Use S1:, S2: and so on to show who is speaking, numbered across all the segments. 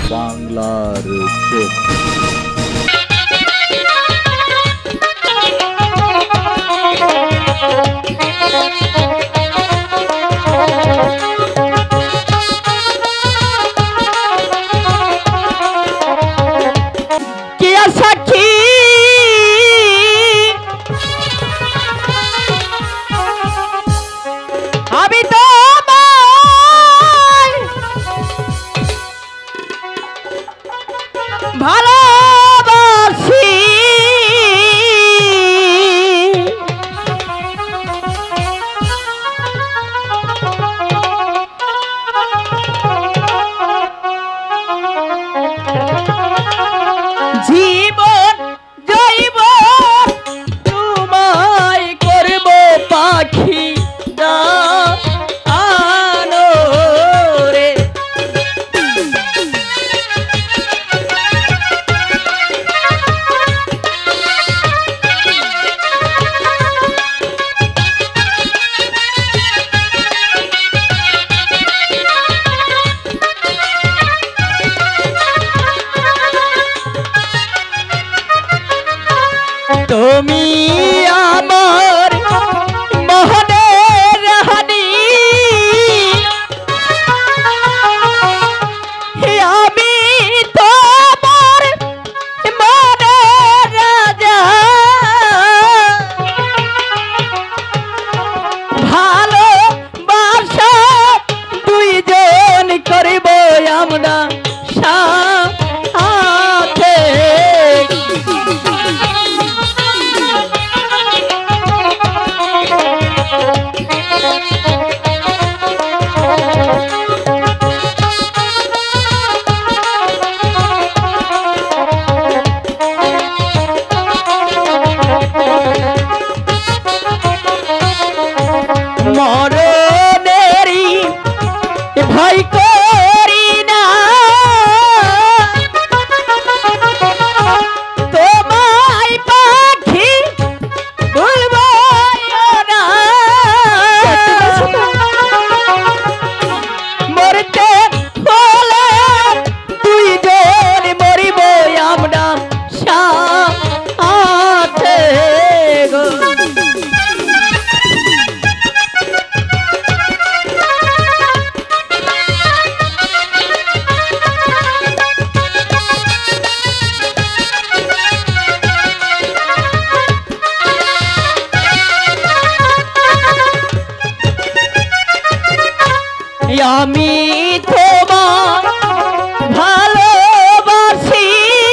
S1: বাংলার চোখ।
S2: তুমি আমার মোহনের রানী, আমি তোমার মনের রাজা। ভালোবাসা দুইজন করিব আমরা সাথে। মরণেরই ভয় করি না, তোমায় পাখি বলবো না। মরতে হলে দুইজন মরিব আমরা সাথে গো। আমি তোমার ভালোবাসি,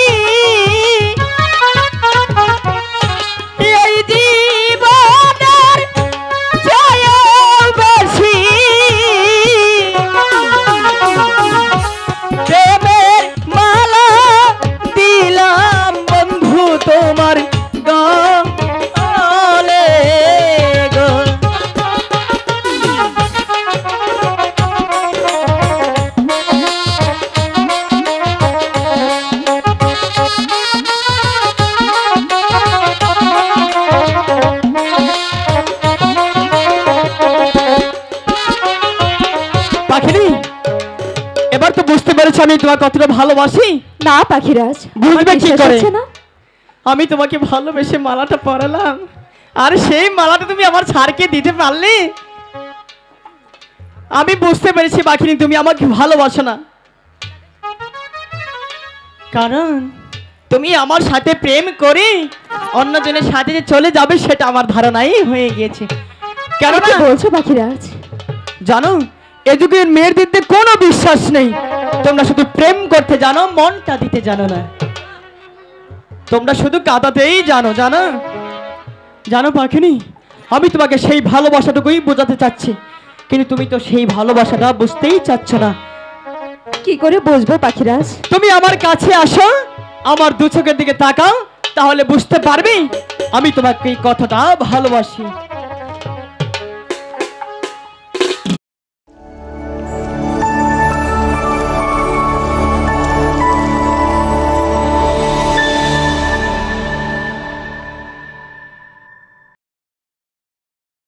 S2: এই জীবনের চেয়েও বেশি। প্রেমের মালা দিলাম বন্ধু তোমার গলে গো। পাখিরি, এবার তো বুঝতে পেরেছি আমি তোমাকে কতটা ভালোবাসি।
S3: না পাখিরাজ,
S2: বুঝবে কি করে? আমি তোমাকে ভালোবেসে মালাটা পরালাম, আর সেই মালাটা তুমি আমার ছাড়কে দিতে পারলে। আমি বুঝতে পেরেছি পাখিরি তুমি আমাকে ভালোবাসো না, কারণ তুমি আমার সাথে প্রেম করে অন্যজনের সাথে যে চলে যাবে সেটা আমার ধারণাই হয়ে গিয়েছে। কেন
S3: বলছো পাখিরাজ?
S2: জানো, এ যুগের মেয়েদের কোনো বিশ্বাস নেই। তোমরা শুধু প্রেম করতে জানো, মনটা দিতে জানো না। তোমরা শুধু কাঁদাতেই জানো। জানো জানো পাখিনি, আমি তোমাকে সেই ভালোবাসাটুকুই বোঝাতে চাচ্ছি, কিন্তু তুমি তো সেই ভালোবাসাটা বুঝতেই চাচ্ছ না।
S3: কি করে বুঝবো পাখিরাজ?
S2: তুমি আমার কাছে আসো, আমার দু চোখের দিকে তাকাও, তাহলে বুঝতে পারবি আমি তোমাকে কতটা ভালোবাসি।